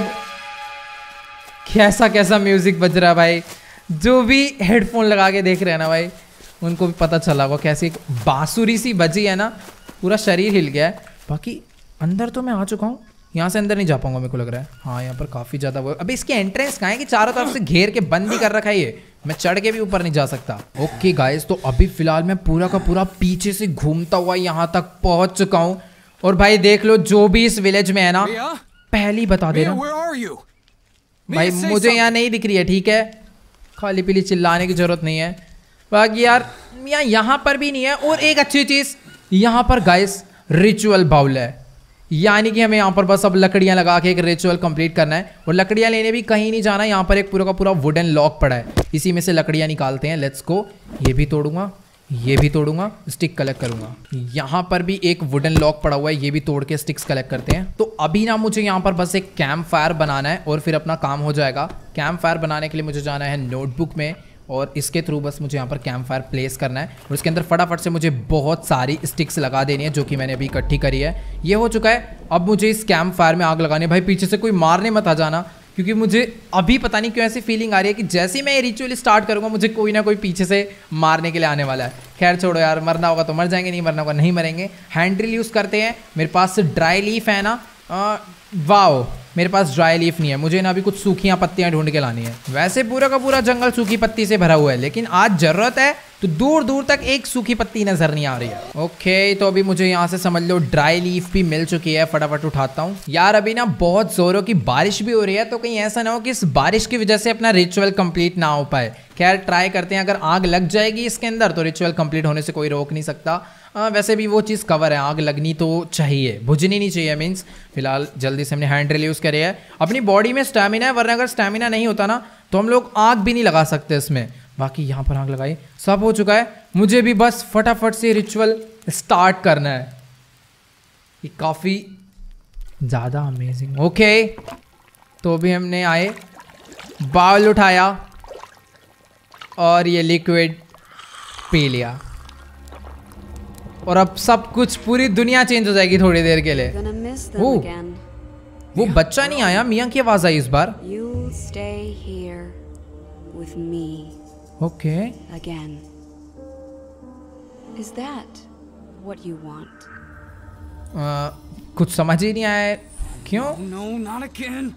कैसा कैसा म्यूज़िक बज रहा है भाई। जो भी हेडफोन लगा के देख रहे हैं ना भाई, उनको भी पता चला होगा कैसी बांसुरी सी बजी है ना, पूरा शरीर हिल गया है। बाकी अंदर तो मैं आ चुका हूँ, यहाँ से अंदर नहीं जा पाऊंगा मेरे को लग रहा है। हाँ यहाँ पर काफ़ी ज़्यादा वो। अभी इसके एंट्रेंस कहाँ है कि चारों तरफ से घेर के बंद ही कर रखा है ये, मैं चढ़ के भी ऊपर नहीं जा सकता। ओके गाइस, तो अभी फिलहाल मैं पूरा का पूरा पीछे से घूमता हुआ यहाँ तक पहुँच चुका हूँ। और भाई देख लो जो भी इस विलेज में है ना, पहले ही बता दे रहा हूँ भाई, मुझे यहाँ नहीं दिख रही है, ठीक है? खाली पीली चिल्लाने की जरूरत नहीं है। बाकी यार यहाँ पर भी नहीं है। और एक अच्छी चीज़ यहाँ पर गाइस रिचुअल बाउल है, यानी कि हमें यहाँ पर बस अब लकड़ियाँ लगा के एक रिचुअल कंप्लीट करना है। और लकड़ियाँ लेने भी कहीं नहीं जाना, यहाँ पर एक पूरा का पूरा वुडन लॉक पड़ा है, इसी में से लकड़ियाँ निकालते हैं। Let's go. ये भी तोड़ूंगा, ये भी तोड़ूंगा, स्टिक कलेक्ट करूंगा। यहाँ पर भी एक वुडन लॉक पड़ा हुआ है, ये भी तोड़ के स्टिक्स कलेक्ट करते हैं। तो अभी ना मुझे यहाँ पर बस एक कैंप फायर बनाना है और फिर अपना काम हो जाएगा। कैंप फायर बनाने के लिए मुझे जाना है नोटबुक में और इसके थ्रू बस मुझे यहाँ पर कैंप फायर प्लेस करना है और इसके अंदर फटाफट से मुझे बहुत सारी स्टिक्स लगा देनी है जो कि मैंने अभी इकट्ठी करी है। ये हो चुका है। अब मुझे इस कैंप फायर में आग लगानी है। भाई पीछे से कोई मारने मत आ जाना, क्योंकि मुझे अभी पता नहीं क्यों ऐसी फीलिंग आ रही है कि जैसे ही मैं ये रिचुअल स्टार्ट करूँगा मुझे कोई ना कोई पीछे से मारने के लिए आने वाला है। खैर छोड़ो यार, मरना होगा तो मर जाएंगे, नहीं मरना होगा नहीं मरेंगे। हैंड ड्रिल यूज़ करते हैं। मेरे पास ड्राई लीफ है ना, वाओ मेरे पास ड्राई लीफ नहीं है, मुझे ना अभी कुछ सूखियाँ पत्तियाँ ढूंढ के लानी है। वैसे पूरा का पूरा जंगल सूखी पत्ती से भरा हुआ है, लेकिन आज जरूरत है तो दूर दूर तक एक सूखी पत्ती नजर नहीं आ रही है। ओके तो अभी मुझे यहाँ से समझ लो ड्राई लीफ भी मिल चुकी है, फटाफट उठाता हूँ। यार अभी ना बहुत जोरों की बारिश भी हो रही है, तो कहीं ऐसा ना हो कि इस बारिश की वजह से अपना रिचुअल कंप्लीट ना हो पाए। खैर ट्राई करते हैं, अगर आग लग जाएगी इसके अंदर तो रिचुअल कंप्लीट होने से कोई रोक नहीं सकता। वैसे भी वो चीज़ कवर है, आग लगनी तो चाहिए, बुझनी नहीं चाहिए। मीन्स फिलहाल जल्दी से हमने हैंड ड्रिल यूज़ करी है। अपनी बॉडी में स्टैमिना है, वरना अगर स्टैमिना नहीं होता ना तो हम लोग आग भी नहीं लगा सकते इसमें। बाकी यहाँ पर आग लगाई, सब हो चुका है। मुझे भी बस फटाफट से रिचुअल स्टार्ट करना है। ये काफ़ी ज़्यादा अमेजिंग। ओके तो अभी हमने आए, बाउल उठाया और ये लिक्विड पी लिया, और अब सब कुछ पूरी दुनिया चेंज हो जाएगी थोड़ी देर के लिए। वो बच्चा नहीं आया, मियाँ की आवाज आई इस बार। ओके कुछ समझ ही नहीं आया क्यों। No, not again.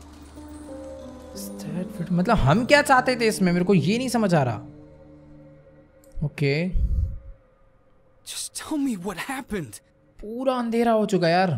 मतलब हम क्या चाहते थे इसमें, मेरे को ये नहीं समझ आ रहा। Okay Just tell me what happened. पूरा अंधेरा हो चुका यार।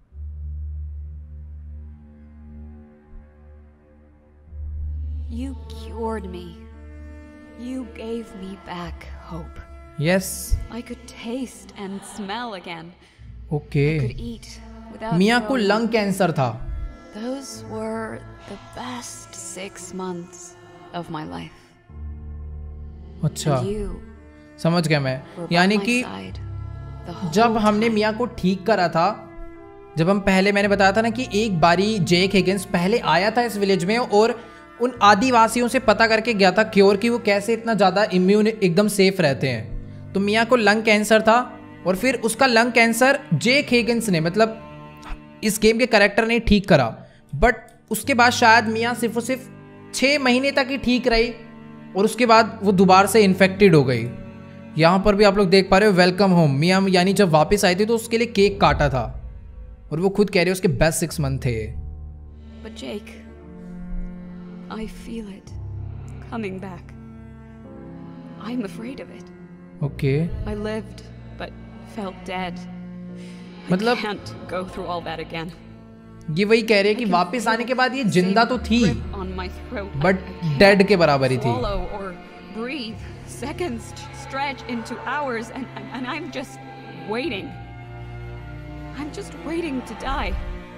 You cured me. You gave me back hope. Yes. I could taste and smell again. Okay. I could eat without मियाँ को growing. लंग कैंसर था। Those were the best 6 months of my life. अच्छा And you समझ गया मैं। were by यानी my कि side the whole जब हमने time. मियाँ को ठीक करा था, जब हम पहले मैंने बताया था ना कि एक बारी जेक हिगिंस पहले आया था इस विलेज में और उन आदिवासियों से पता करके गया था क्योर कि वो कैसे इतना ज़्यादा इम्यून एकदम सेफ रहते हैं। तो मियाँ को लंग कैंसर था और फिर उसका लंग कैंसर जेक हिगिंस ने, मतलब इस गेम के कैरेक्टर ने ठीक करा। बट उसके बाद शायद मियाँ सिर्फ और सिर्फ 6 महीने तक ही ठीक रही और उसके बाद वो दोबारा से इन्फेक्टेड हो गई। यहाँ पर भी आप लोग देख पा रहे हो वेलकम होम। मियाँ यानी जब वापस आई थी तो उसके लिए केक काटा था और वो खुद कह रही है उसके बेस्ट 6 मंथ थे। But Jake, I feel it coming back. I'm afraid of it. Okay I lived, but felt dead. मतलब I can't go through all that again. ये वही कह रही है कि वापस आने के बाद ये जिंदा तो थी On my throat. But I can't dead के बराबर ही थी। swallow or breathe. Seconds stretch into hours, and I'm just waiting. I'm just waiting to die.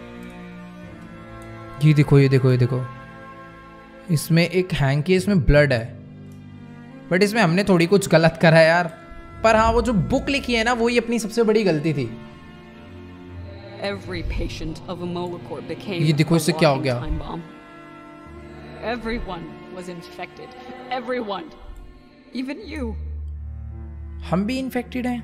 ये देखो ये देखो ये देखो, इसमें एक हैंकी, इसमें ब्लड है, बट इसमें हमने थोड़ी कुछ गलत करा है यार। पर हाँ वो जो बुक लिखी है ना वही अपनी सबसे बड़ी गलती थी। Every patient of Imolacor became ये देखो a इससे क्या हो walking गया। time bomb. Everyone was infected. Everyone. Even you. हम भी इन्फेक्टेड हैं।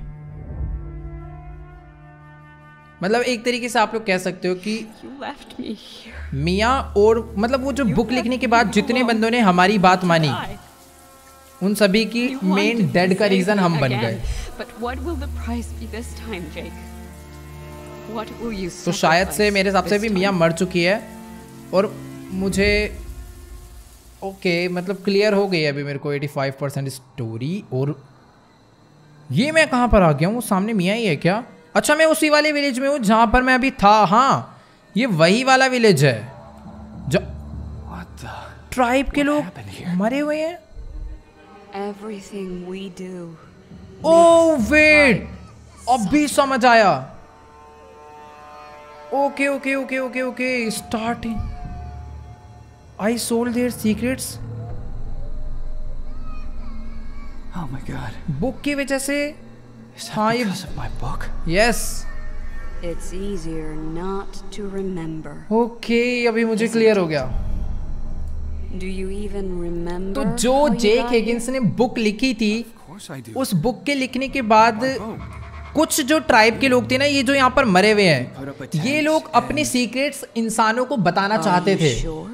मतलब एक तरीके से आप लोग कह सकते हो कि You left me here. मियाँ और मतलब वो जो बुक लिखने के बाद जितने बंदों ने हमारी बात मानी Die. उन सभी की You wanted men to dead का save रीजन me हम बन again. गए। But what will the price be this time, Jake? What will you तो शायद से sacrifice मेरे हिसाब से this भी time? मियाँ मर चुकी है और मुझे ओके मतलब क्लियर हो गई है अभी मेरे को 85% स्टोरी। और ये मैं कहाँ पर आ गया हूँ? वो सामने मियाँ ही है क्या? अच्छा मैं उसी वाले विलेज में हूँ जहाँ पर मैं अभी था। हाँ ये वही वाला विलेज है जो ट्राइब के लोग मरे हुए हैं। Everything we do. Oh wait, अब भी समझ आया। Okay okay okay okay okay starting I sold their secrets. Oh my god. Book की वजह से। Is हाँ that ये because of my book? Yes It's easier not to remember. Okay अभी मुझे क्लियर हो गया। Do you even remember? तो जो how you Jake got Higgins ने बुक लिखी थी, Of course I do. उस बुक के लिखने के बाद कुछ जो ट्राइब के लोग थे ना, ये जो यहाँ पर मरे हुए हैं, ये लोग अपने सीक्रेट्स इंसानों को बताना चाहते थे।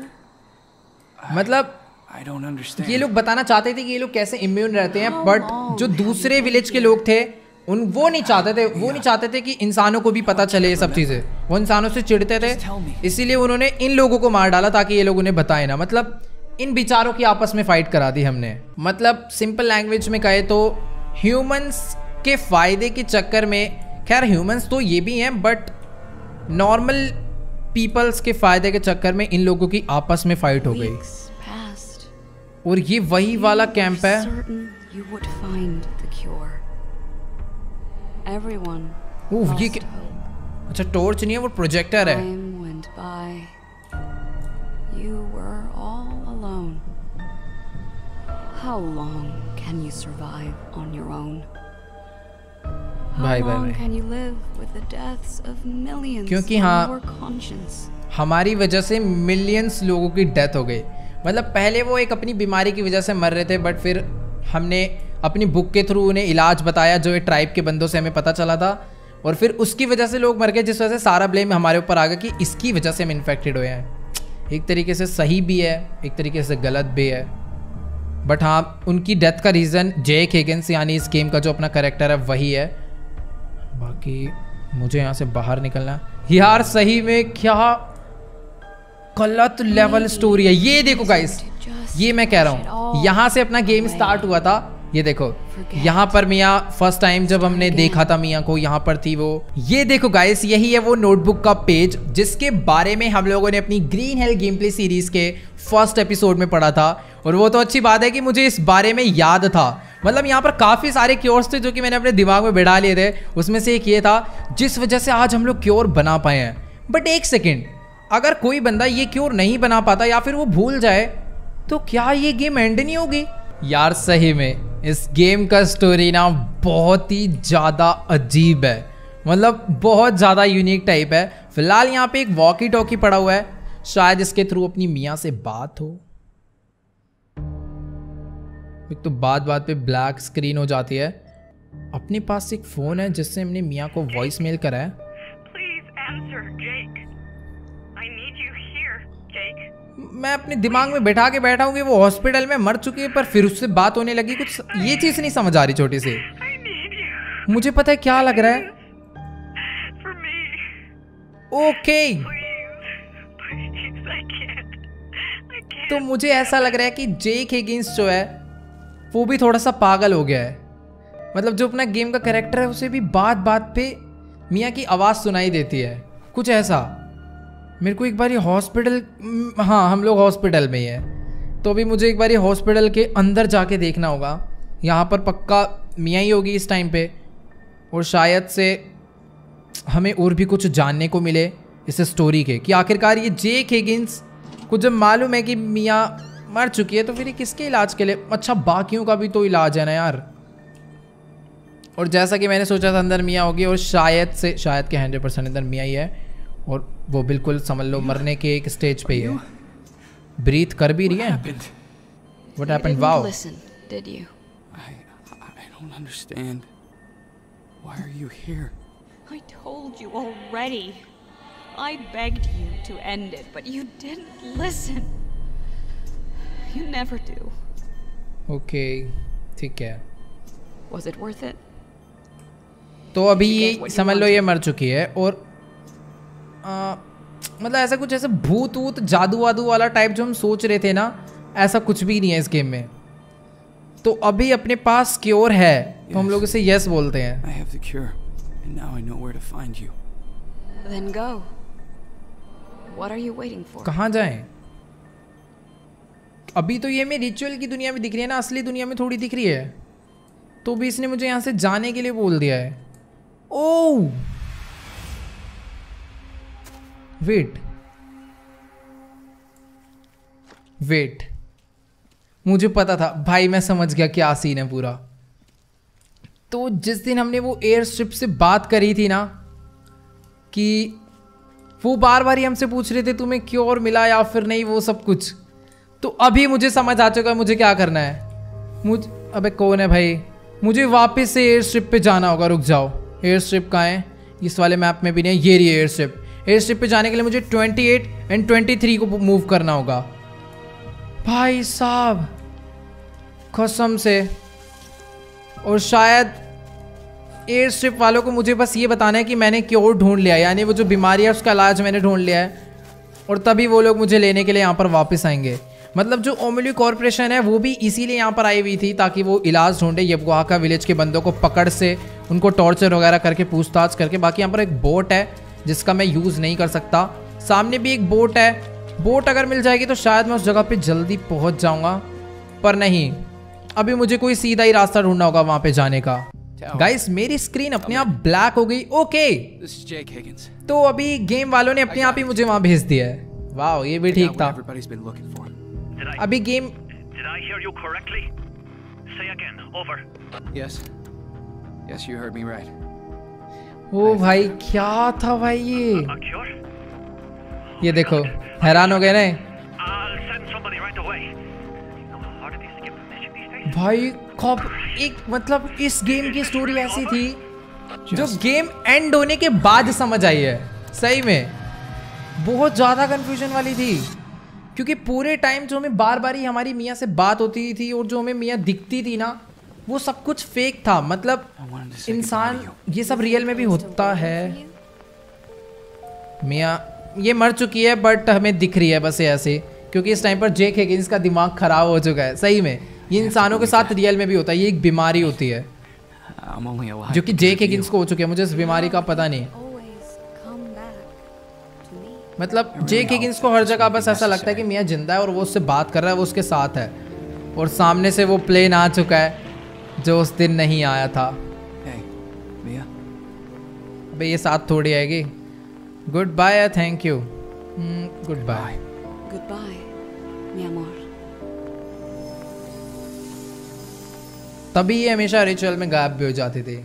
मतलब I don't understand. ये लोग बताना चाहते थे कि ये लोग कैसे इम्यून रहते हैं, बट जो दूसरे विलेज के लोग थे वो नहीं चाहते थे कि इंसानों को भी पता चले ये सब चीजें। वो इंसानों से चिढ़ते थे, इसीलिए उन्होंने इन लोगों को मार डाला ताकि ये लोग उन्हें बताएं ना। मतलब इन बेचारों की आपस में फाइट करा दी हमने। मतलब सिंपल लैंग्वेज में कहे तो ह्यूमंस के फायदे के चक्कर में, खैर ह्यूमंस तो ये भी हैं, बट नॉर्मल पीपल्स के फायदे के चक्कर में इन लोगों की आपस में फाइट हो गई। और ये वही वाला कैंप है। ये अच्छा टॉर्च नहीं है, वो प्रोजेक्टर है। भाई क्योंकि हाँ, हमारी वजह से मिलियंस लोगों की डेथ हो गई। मतलब पहले वो एक अपनी बीमारी की वजह से मर रहे थे, बट फिर हमने अपनी बुक के थ्रू उन्हें इलाज बताया जो ये ट्राइब के बंदों से हमें पता चला था, और फिर उसकी वजह से लोग मर गए, जिस वजह से सारा ब्लेम हमारे ऊपर आ गया कि इसकी वजह से हम इन्फेक्टेड हुए हैं। एक तरीके से सही भी है, एक तरीके से गलत भी है, बट हाँ उनकी डेथ का रीज़न जेक हिगिंस यानी इस गेम का जो अपना कैरेक्टर है वही है। बाकी मुझे यहाँ से बाहर निकलना यार। सही में क्या गलत लेवल स्टोरी है। ये देखो गाइस, ये मैं कह रहा हूँ, यहाँ से अपना गेम स्टार्ट हुआ था। ये देखो यहाँ पर मियाँ फर्स्ट टाइम जब हमने देखा था मियाँ को, यहाँ पर थी वो। ये देखो गाइस, यही है वो नोटबुक का पेज जिसके बारे में हम लोगों ने अपनी green hell game play series के फर्स्ट एपिसोड में पढ़ा था। और वो तो अच्छी बात है कि मुझे इस बारे में याद था। मतलब यहाँ पर काफ़ी सारे क्योर्स थे जो कि मैंने अपने दिमाग में बिठा लिए थे। उसमें से एक ये था जिस वजह से आज हम लोग क्योर बना पाए हैं। बट एक सेकेंड, अगर कोई बंदा ये क्योर नहीं बना पाता या फिर वो भूल जाए, तो क्या ये गेम एंड नहीं होगी? यार सही में इस गेम का स्टोरी ना बहुत ही ज़्यादा अजीब है। मतलब बहुत ज़्यादा यूनिक टाइप है। फिलहाल यहाँ पे एक वॉकी टॉकी पड़ा हुआ है, शायद इसके थ्रू अपनी मियाँ से बात हो। एक तो बात पे ब्लैक स्क्रीन हो जाती है। अपने पास एक फ़ोन है जिससे हमने मियाँ को वॉइस मेल करा है। मैं अपने दिमाग में बैठा हूँ कि वो हॉस्पिटल में मर चुकी है, पर फिर उससे बात होने लगी। कुछ ये चीज़ नहीं समझ आ रही छोटी सी। मुझे पता है क्या लग रहा है। ओके, तो मुझे ऐसा लग रहा है कि जेक हिगिंस जो है वो भी थोड़ा सा पागल हो गया है। मतलब जो अपना गेम का कैरेक्टर है उसे भी बात पे मियाँ की आवाज़ सुनाई देती है, कुछ ऐसा। मेरे को एक बार ये हॉस्पिटल, हाँ हम लोग हॉस्पिटल में ही हैं, तो अभी मुझे एक बार ये हॉस्पिटल के अंदर जाके देखना होगा। यहाँ पर पक्का मियाँ ही होगी इस टाइम पे, और शायद से हमें और भी कुछ जानने को मिले इस स्टोरी के, कि आखिरकार ये जेक हिगिंस को जब मालूम है कि मियाँ मर चुकी है तो फिर ये किसके इलाज के लिए? अच्छा बाकियों का भी तो इलाज है ना यार। और जैसा कि मैंने सोचा था अंदर मियाँ होगी, और शायद के 100% अंदर मियाँ ही है, और वो बिल्कुल समझ लो मरने के एक स्टेज पे ही है। ब्रीथ कर भी रही है। What happened? Wow. Listen, did you? I don't understand. Why are you here? I told you already. I begged you to end it, but you didn't listen. You never do. Okay, ठीक है। Was it worth it? तो अभी ये समझ लो ये मर चुकी है, और मतलब ऐसा कुछ ऐसा भूत वूत जादू वादू वाला टाइप जो हम सोच रहे थे ना, ऐसा कुछ भी नहीं है इस गेम में। तो अभी अपने पास क्योर है, तो हम लोग इसे यस बोलते हैं। I have the cure, and now I know where to find you. Then go. What are you waiting for? कहाँ जाएं? अभी तो ये मैं रिचुअल की दुनिया में दिख रही है ना, असली दुनिया में थोड़ी दिख रही है। तो भी इसने मुझे यहाँ से जाने के लिए बोल दिया है। ओह वेट, मुझे पता था भाई, मैं समझ गया क्या सीन है पूरा। तो जिस दिन हमने वो एयरस्ट्रिप से बात करी थी ना, कि वो बार बार ही हमसे पूछ रहे थे तुम्हें क्योर मिला या फिर नहीं, वो सब कुछ। तो अभी मुझे समझ आ चुका है मुझे क्या करना है। अबे कौन है भाई? मुझे वापस से एयर स्ट्रिप पे जाना होगा। रुक जाओ, एयर स्ट्रिप कहाँ है? इस वाले मैप में भी नहीं, ये रही एयर स्ट्रिप। एयर स्ट्रिप पे जाने के लिए मुझे 28 एंड 23 को मूव करना होगा। भाई साहब कसम से। और शायद एयर स्ट्रिप वालों को मुझे बस ये बताना है कि मैंने क्योर ढूंढ लिया, यानी वो जो बीमारी है उसका इलाज मैंने ढूंढ लिया है, और तभी वो लोग मुझे लेने के लिए यहाँ पर वापस आएंगे। मतलब जो ओमिली कॉर्पोरेशन है वो भी इसीलिए यहाँ पर आई हुई थी ताकि वो इलाज ढूंढे येबगोहाका विलेज के बंदों को पकड़ से, उनको टॉर्चर वगैरह करके, पूछताछ करके। बाकी यहाँ पर एक बोट है जिसका मैं यूज़ नहीं कर सकता। सामने भी एक बोट है, बोट अगर मिल जाएगी तो शायद मैं उस जगह पे जल्दी पहुँच जाऊँगा, पर नहीं, अभी मुझे कोई सीधा ही रास्ता ढूंढना होगा वहाँ पे जाने का। गाइस मेरी स्क्रीन अपने आप ब्लैक हो गई। ओके, तो अभी गेम वालों ने अपने आप ही मुझे वहाँ भेज दिया है। वाह, ये भी ठीक था। अभी गेम ओ भाई क्या था भाई ये देखो, हैरान हो गए ना भाई। कब एक मतलब इस गेम की स्टोरी ऐसी थी जो गेम एंड होने के बाद समझ आई है। सही में बहुत ज़्यादा कंफ्यूजन वाली थी, क्योंकि पूरे टाइम जो हमें बार बार ही हमारी मियाँ से बात होती थी और जो हमें मियाँ दिखती थी ना, वो सब कुछ फेक था। मतलब इंसान ये सब रियल में भी होता है। मियाँ ये मर चुकी है बट हमें दिख रही है बस ऐसे, क्योंकि इस टाइम पर जेक हिगिंस का दिमाग खराब हो चुका है। सही में ये इंसानों के साथ रियल में भी होता है, ये एक बीमारी होती है जो कि जेक हिगिंस को हो चुकी है। मुझे इस बीमारी का पता नहीं। मतलब जेक हिगिंस को हर जगह बस ऐसा लगता है कि मियाँ जिंदा है और वो उससे बात कर रहा है, वो उसके साथ है, और सामने से वो प्लेन आ चुका है जो उस दिन नहीं आया था। अबे ये साथ थोड़ी आएगी। Goodbye, thank you, goodbye. Goodbye mi amor। तभी ये हमेशा रिचुअल में गायब भी हो जाती थी।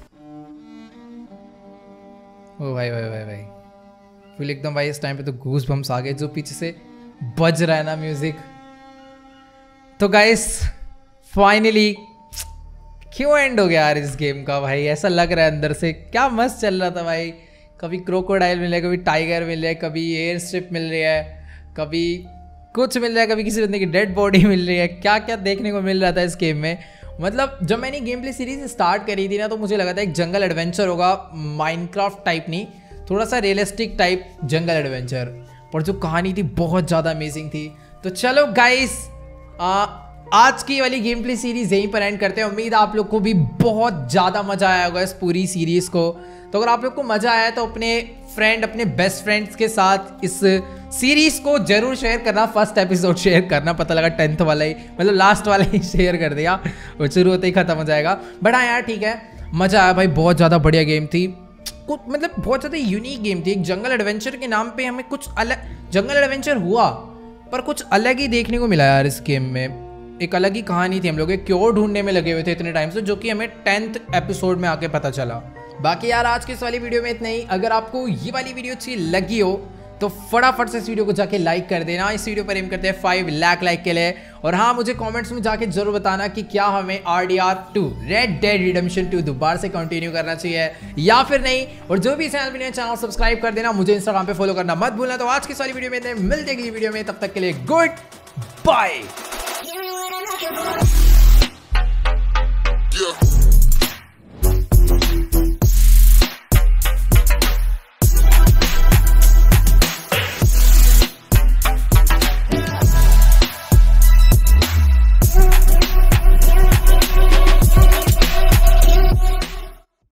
ओ भाई भाई भाई भाई, फिर एकदम भाई इस टाइम पे तो गूस बम्स आ गए जो पीछे से बज रहा है ना म्यूजिक। तो गाइस फाइनली क्यों एंड हो गया यार इस गेम का भाई? ऐसा लग रहा है अंदर से, क्या मस्त चल रहा था भाई। कभी क्रोकोडाइल मिल रहा है, कभी टाइगर मिल रहा है, कभी एयर स्ट्रिप मिल रही है, कभी कुछ मिल रहा है, कभी किसी बंदे की डेड बॉडी मिल रही है। क्या क्या देखने को मिल रहा था इस गेम में। मतलब जब मैंने गेम प्ले सीरीज स्टार्ट करी थी ना, तो मुझे लगा था एक जंगल एडवेंचर होगा, माइनक्राफ्ट टाइप नहीं, थोड़ा सा रियलिस्टिक टाइप जंगल एडवेंचर, पर जो कहानी थी बहुत ज़्यादा अमेजिंग थी। तो चलो गाइस आज की वाली गेम प्ले सीरीज यहीं पर एंड करते हैं। उम्मीद है आप लोग को भी बहुत ज़्यादा मज़ा आया होगा इस पूरी सीरीज़ को। तो अगर आप लोग को मज़ा आया तो अपने फ्रेंड, अपने बेस्ट फ्रेंड्स के साथ इस सीरीज़ को जरूर शेयर करना। फर्स्ट एपिसोड शेयर करना, पता लगा 10th वाला ही, मतलब लास्ट वाला ही शेयर कर दिया, और शुरू होते ही खत्म हो जाएगा। बट हाँ यार ठीक है, मज़ा आया भाई, बहुत ज़्यादा बढ़िया गेम थी। कुछ मतलब बहुत ज़्यादा यूनिक गेम थी। एक जंगल एडवेंचर के नाम पे हमें कुछ अलग, जंगल एडवेंचर हुआ पर कुछ अलग ही देखने को मिला यार इस गेम में। एक अलग ही कहानी थी। हम लोग एक क्योर ढूंढने में लगे हुए थे इतने टाइम से, जो कि हमें 10th एपिसोड में आके पता चला। बाकी यार आज की इस वाली वीडियो में इतना ही। अगर आपको ये वाली वीडियो अच्छी लगी हो तो फटाफट से इस वीडियो को जाके लाइक कर देना। इस वीडियो पर एम करते हैं 5 लाख लाइक के लिए। और हाँ, मुझे कमेंट्स में जाके जरूर बताना कि क्या हमें RDR2 रेड डेड रिडेम्पशन 2 दोबारा से कंटिन्यू करना चाहिए या फिर नहीं। और जो भी चैनल सब्सक्राइब कर देना, मुझे इंस्टाग्राम पे फॉलो करना मत भूलना। तो आज की सारी वीडियो में मिलते हैं अगली वीडियो में, तब तक के लिए गुड बाय।